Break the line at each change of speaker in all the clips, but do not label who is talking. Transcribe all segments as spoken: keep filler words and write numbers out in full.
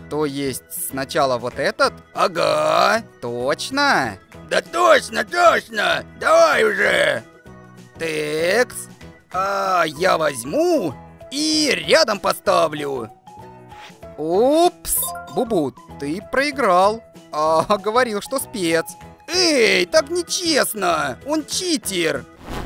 То есть сначала вот этот?
Ага.
Точно?
Да точно, точно. Давай уже.
Текс.
А я возьму и рядом поставлю.
Упс. Бубу, ты проиграл. А говорил, что спец.
Эй, так нечестно. Он читер.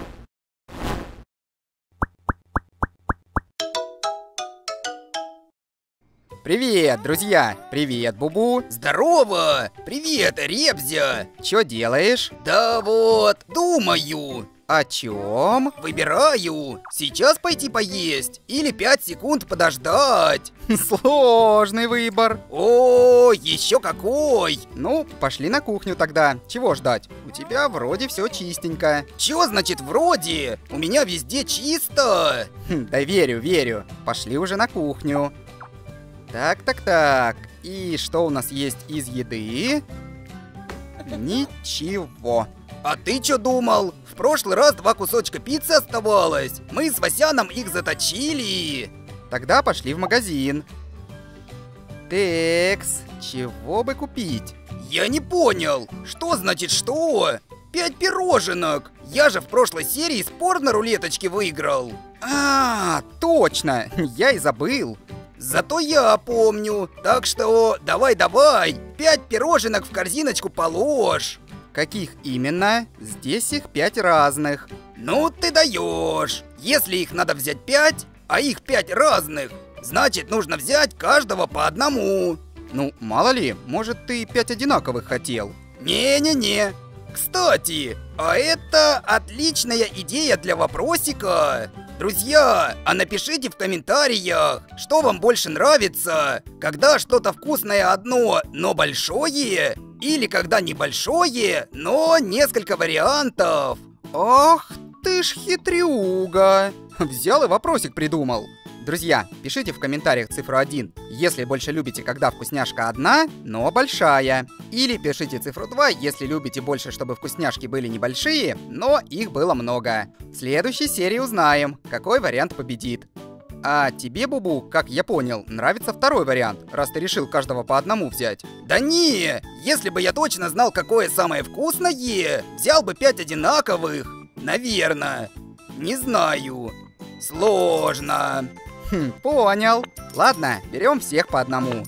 Привет, друзья! Привет, Бубу!
Здорово! Привет, Ребзя!
Чё делаешь?
Да вот, думаю.
О чем?
Выбираю, сейчас пойти поесть или пять секунд подождать.
Сложный выбор.
О, еще какой!
Ну, пошли на кухню тогда. Чего ждать? У тебя вроде все чистенько.
Чё значит вроде? У меня везде чисто.
Хм, да верю, верю. Пошли уже на кухню. Так, так, так. И что у нас есть из еды? Ничего.
А ты чё думал? В прошлый раз два кусочка пиццы оставалось. Мы с Васяном их заточили.
Тогда пошли в магазин. Текс, чего бы купить?
Я не понял. Что значит что? Пять пироженок. Я же в прошлой серии спор на рулеточке выиграл.
А, точно, я и забыл.
Зато я помню. Так что давай-давай, пять пироженок в корзиночку положь.
Каких именно? Здесь их пять разных.
Ну ты даешь. Если их надо взять пять, а их пять разных, значит нужно взять каждого по одному.
Ну, мало ли, может ты пять одинаковых хотел.
Не-не-не. Кстати, а это отличная идея для вопросика. Друзья, а напишите в комментариях, что вам больше нравится, когда что-то вкусное одно, но большое, или когда небольшое, но несколько вариантов.
Ах ты ж хитрюга. Взял и вопросик придумал. Друзья, пишите в комментариях цифру один, если больше любите, когда вкусняшка одна, но большая. Или пишите цифру два, если любите больше, чтобы вкусняшки были небольшие, но их было много. В следующей серии узнаем, какой вариант победит. А тебе, Бубу, как я понял, нравится второй вариант, раз ты решил каждого по одному взять.
Да не, если бы я точно знал, какое самое вкусное, взял бы пять одинаковых. Наверное. Не знаю. Сложно.
Хм, понял. Ладно, берем всех по одному.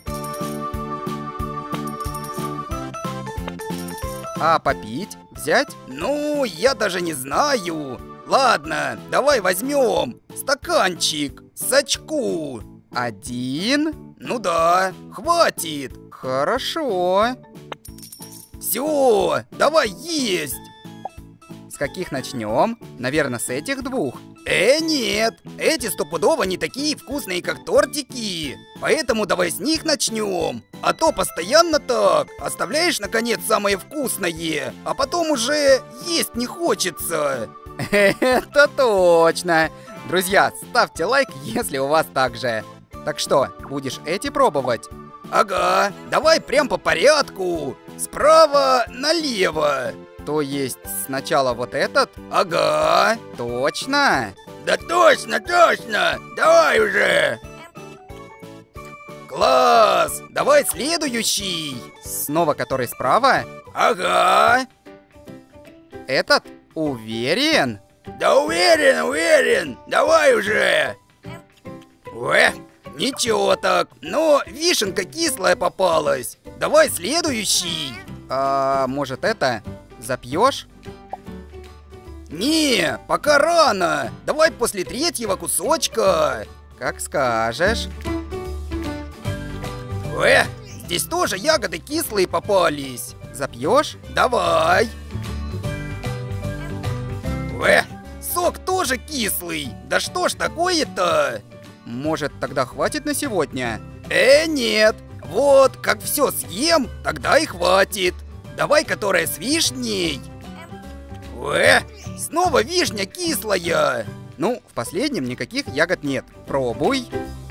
А попить? Взять?
Ну, я даже не знаю. Ладно, давай возьмем стаканчик сачку.
Один?
Ну да, хватит.
Хорошо.
Все, давай есть.
С каких начнем? Наверное, с этих двух.
Э, нет, эти стопудово не такие вкусные, как тортики. Поэтому давай с них начнем. А то постоянно так. Оставляешь, наконец, самое вкусное, а потом уже есть не хочется.
Это точно. Друзья, ставьте лайк, если у вас так же. Так что, будешь эти пробовать?
Ага, давай прям по порядку. Справа налево.
То есть сначала вот этот?
Ага.
Точно?
Да точно, точно. Давай уже. Класс. Давай следующий.
Снова который справа?
Ага.
Этот? Уверен?
Да уверен, уверен. Давай уже. Ой, ничего так. Но вишенка кислая попалась. Давай следующий.
А может это? Запьешь?
Не, пока рано. Давай после третьего кусочка.
Как скажешь.
Ой, здесь тоже ягоды кислые попались.
Запьешь?
Давай. Ой, сок тоже кислый. Да что ж такое-то?
Может, тогда хватит на сегодня?
Э, нет. Вот, как все съем, тогда и хватит. Давай, которая с вишней. Ой, снова вишня кислая.
Ну, в последнем никаких ягод нет. Пробуй.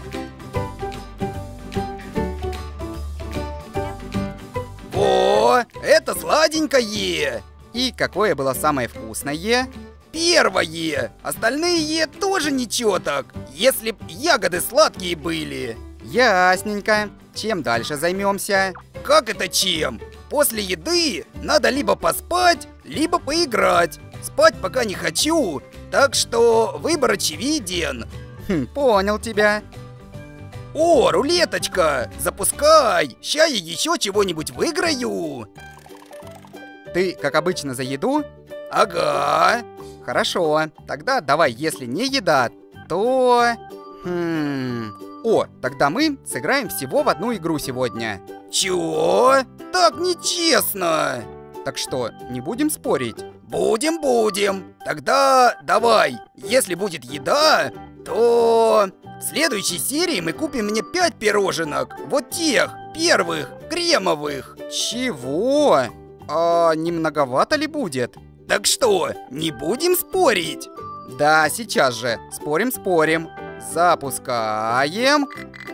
О, это сладенькое.
И какое было самое вкусное?
Первое. Остальные тоже ничего так, если б ягоды сладкие были.
Ясненько. Чем дальше займемся?
Как это чем? После еды надо либо поспать, либо поиграть. Спать пока не хочу, так что выбор очевиден.
Хм, понял тебя.
О, рулеточка! Запускай! Ща я еще чего-нибудь выиграю.
Ты, как обычно, за еду?
Ага.
Хорошо, тогда давай, если не еда, то... Хм... О, тогда мы сыграем всего в одну игру сегодня.
Чё? Так нечестно.
Так что, не будем спорить?
Будем, будем. Тогда давай, если будет еда, то... В следующей серии мы купим мне пять пироженок. Вот тех, первых, кремовых.
Чего? А не многовато ли будет?
Так что, не будем спорить?
Да, сейчас же. Спорим, спорим. Запускаем.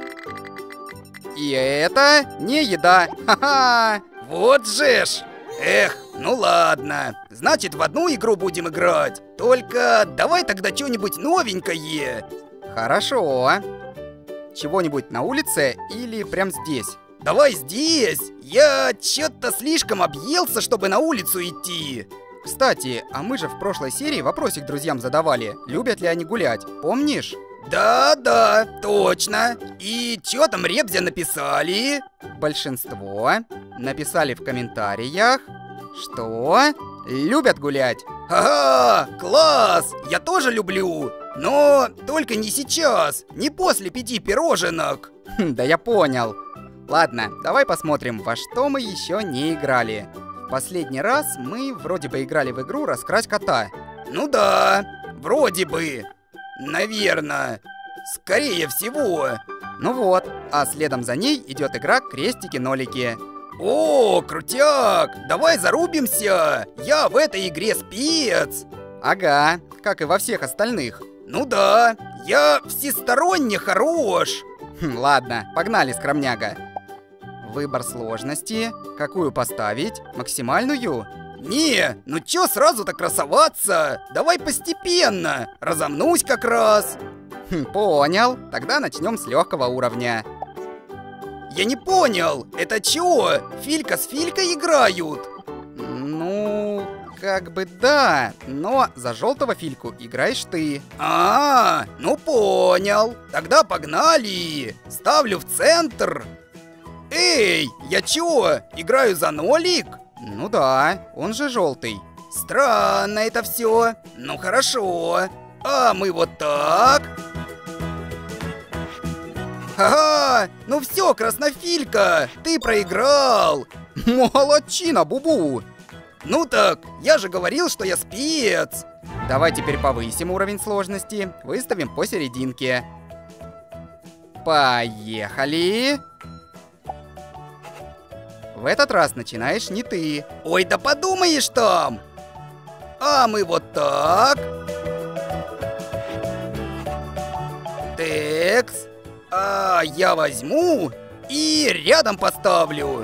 И это не еда. Ха-ха.
Вот же ж. Эх, ну ладно. Значит, в одну игру будем играть. Только давай тогда что-нибудь новенькое.
Хорошо. Чего-нибудь на улице или прям здесь?
Давай здесь. Я чё-то слишком объелся, чтобы на улицу идти.
Кстати, а мы же в прошлой серии вопросик друзьям задавали. Любят ли они гулять? Помнишь?
Да-да, точно. И чё там ребзя написали?
Большинство написали в комментариях, что любят гулять.
Ага, класс! Я тоже люблю. Но только не сейчас, не после пяти пироженок.
Хм, да я понял. Ладно, давай посмотрим, во что мы еще не играли. В последний раз мы вроде бы играли в игру «Раскрась кота».
Ну да, вроде бы. Наверное. Скорее всего.
Ну вот, а следом за ней идет игра «Крестики-нолики».
О, крутяк! Давай зарубимся! Я в этой игре спец!
Ага, как и во всех остальных.
Ну да, я всесторонне хорош!
Хм, ладно, погнали, скромняга. Выбор сложности. Какую поставить? Максимальную?
Не, ну чё сразу так красоваться? Давай постепенно, разомнусь как раз.
Хм, понял, тогда начнем с легкого уровня.
Я не понял, это чё? Филька с Филькой играют?
Ну, как бы да, но за желтого Фильку играешь ты.
А, ну понял. Тогда погнали. Ставлю в центр. Эй, я чё, играю за нолик?
Ну да, он же желтый.
Странно это все. Ну хорошо. А мы вот так. Ага, ну все, Краснофилька, ты проиграл.
Молодчина, Бубу.
Ну так, я же говорил, что я спец.
Давай теперь повысим уровень сложности, выставим посерединке. Поехали. В этот раз начинаешь не ты.
Ой, да подумаешь там. А мы вот так. Текс. А я возьму и рядом поставлю.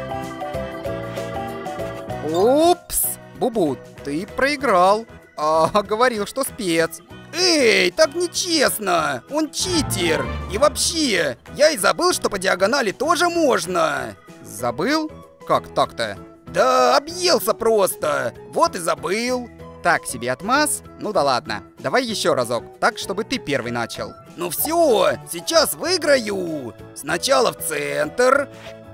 Упс. Бубу, ты проиграл. А, говорил, что спец.
Эй, так нечестно. Он читер. И вообще, я и забыл, что по диагонали тоже можно.
Забыл? Как так-то?
Да, объелся просто. Вот и забыл.
Так себе отмаз? Ну да ладно. Давай еще разок, так, чтобы ты первый начал.
Ну все, сейчас выиграю. Сначала в центр.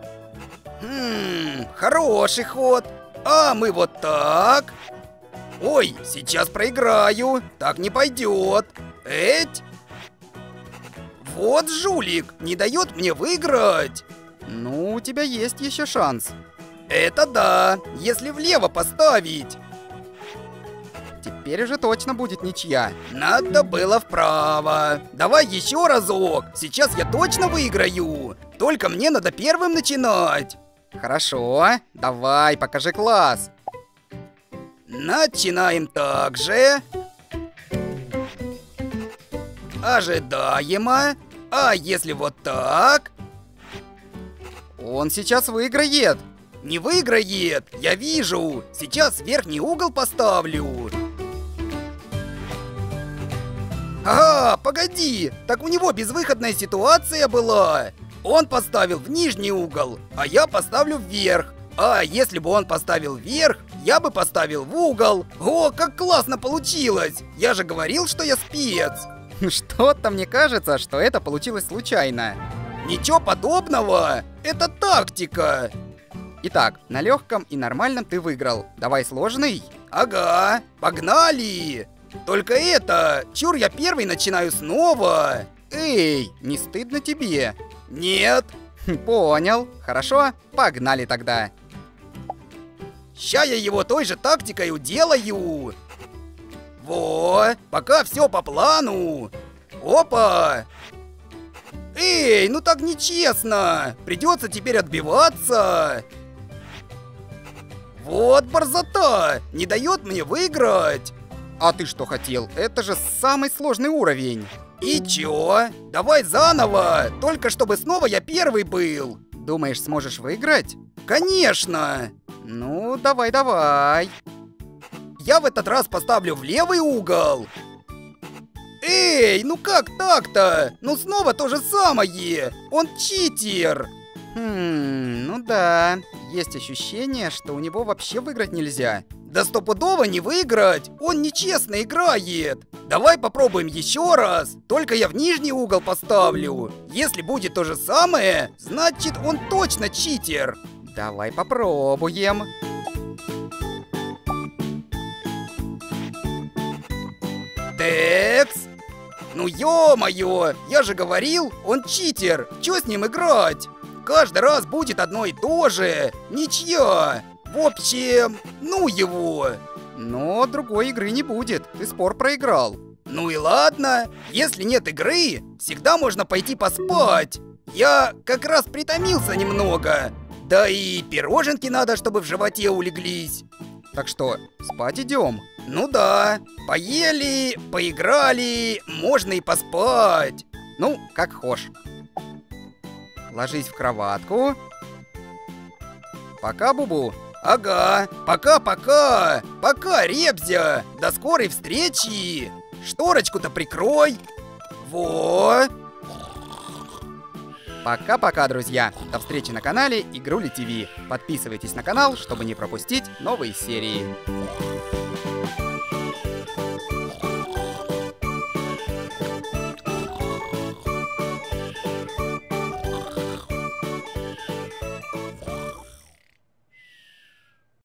Хм, хороший ход. А мы вот так. Ой, сейчас проиграю. Так не пойдет. Эть. Вот жулик, не дает мне выиграть.
Ну, у тебя есть еще шанс.
Это да, если влево поставить.
Теперь уже точно будет ничья.
Надо было вправо. Давай еще разок. Сейчас я точно выиграю. Только мне надо первым начинать.
Хорошо. Давай, покажи класс.
Начинаем так же. Ожидаемо. А если вот так?
Он сейчас выиграет.
Не выиграет, я вижу. Сейчас верхний угол поставлю. Ага, погоди. Так у него безвыходная ситуация была. Он поставил в нижний угол, а я поставлю вверх. А если бы он поставил вверх, я бы поставил в угол. О, как классно получилось! Я же говорил, что я спец.
Что-то мне кажется, что это получилось случайно.
Ничего подобного. Это тактика.
Итак, на легком и нормальном ты выиграл. Давай сложный.
Ага, погнали. Только это, чур я первый начинаю снова.
Эй, не стыдно тебе?
Нет.
Понял. Хорошо, погнали тогда.
Ща я его той же тактикой уделаю. Во, пока все по плану. Опа. Эй, ну так нечестно. Придется теперь отбиваться. Вот борзота, не дает мне выиграть.
А ты что хотел? Это же самый сложный уровень.
И чё? Давай заново, только чтобы снова я первый был.
Думаешь, сможешь выиграть?
Конечно.
Ну, давай-давай.
Я в этот раз поставлю в левый угол. Эй, ну как так-то? Ну снова то же самое. Он читер.
Хм, ну да. Есть ощущение, что у него вообще выиграть нельзя.
Да стопудово не выиграть. Он нечестно играет. Давай попробуем еще раз. Только я в нижний угол поставлю. Если будет то же самое, значит он точно читер.
Давай попробуем.
Текс. Ну ё-моё, я же говорил, он читер. Чё с ним играть? Каждый раз будет одно и то же. Ничья. В общем, ну его.
Но другой игры не будет. Ты спор проиграл.
Ну и ладно. Если нет игры, всегда можно пойти поспать. Я как раз притомился немного. Да и пироженки надо, чтобы в животе улеглись.
Так что, спать идем?
Ну да. Поели, поиграли, можно и поспать.
Ну, как хошь. Ложись в кроватку. Пока, Бубу.
Ага, пока-пока. Пока, Ребзя. До скорой встречи. Шторочку-то прикрой. Во.
Пока-пока, друзья. До встречи на канале Игрули ТВ. Подписывайтесь на канал, чтобы не пропустить новые серии.